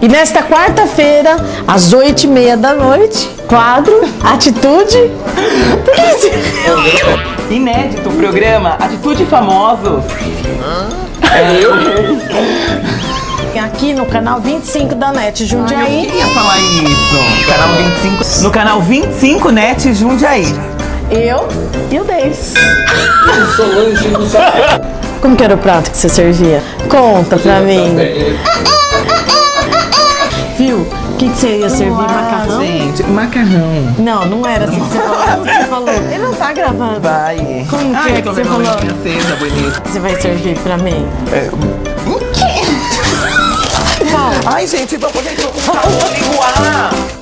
E nesta quarta-feira, às 8h30 da noite, quadro Atitude. Inédito programa Atitude Famosos. Aqui no canal 25 da NET Jundiaí. Eu queria falar isso. Canal 25, no canal 25 NET Jundiaí. Eu e o Davis. Como que era o prato que você servia? Conta pra mim. Viu? O que você ia servir? Macarrão? Gente, macarrão. Não, não era assim que você falou. Você falou. Ele não tá gravando. Vai. Como que é que você falou? Princesa, bonita. Você vai servir pra mim? Ai, gente, vamos ligar.